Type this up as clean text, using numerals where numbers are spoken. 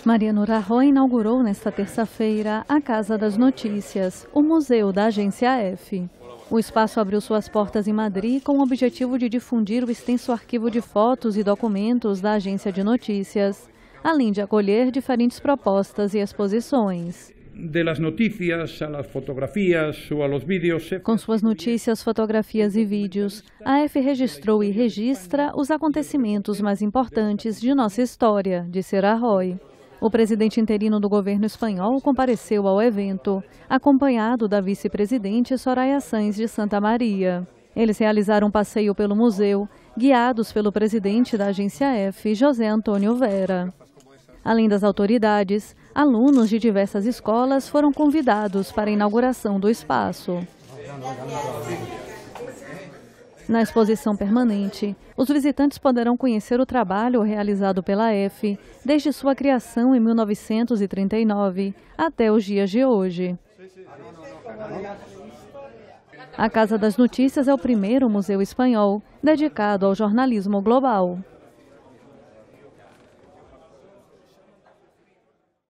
Mariano Rajoy inaugurou nesta terça-feira a Casa das Notícias, o museu da Agência F. O espaço abriu suas portas em Madrid com o objetivo de difundir o extenso arquivo de fotos e documentos da agência de notícias, além de acolher diferentes propostas e exposições. Com suas notícias, fotografias e vídeos, a F registrou e registra os acontecimentos mais importantes de nossa história, disse Rajoy. O presidente interino do governo espanhol compareceu ao evento, acompanhado da vice-presidente Soraya Sáenz de Santa Maria. Eles realizaram um passeio pelo museu, guiados pelo presidente da Agência F, José Antônio Vera. Além das autoridades, alunos de diversas escolas foram convidados para a inauguração do espaço. Na exposição permanente, os visitantes poderão conhecer o trabalho realizado pela F desde sua criação em 1939 até os dias de hoje. A Casa das Notícias é o primeiro museu espanhol dedicado ao jornalismo global.